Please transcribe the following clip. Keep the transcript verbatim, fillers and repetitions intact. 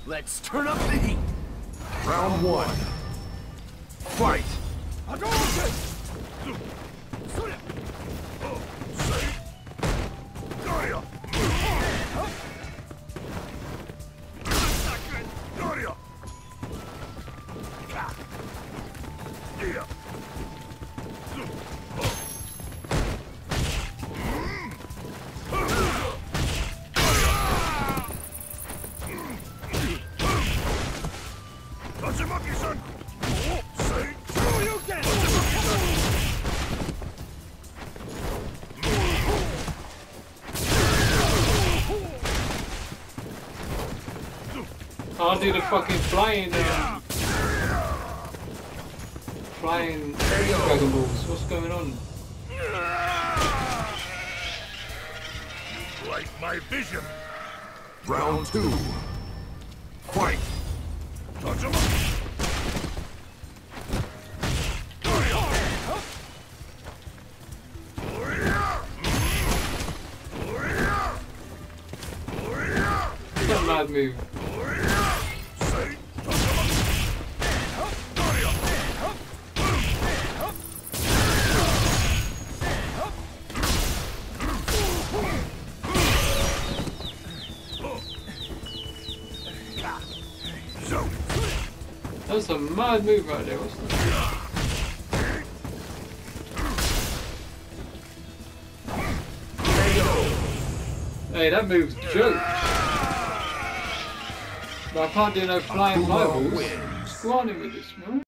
Let's turn up the heat. Round one. Fight! I'll do the fucking flying, um, flying Dragon Balls. What's going on? Like my vision. Round two. Fight! Touch him. What a mad move. That's a mad move right there, what's that? Hey, that move's a joke. But I can't do no flying fireballs. Go on in with this, man.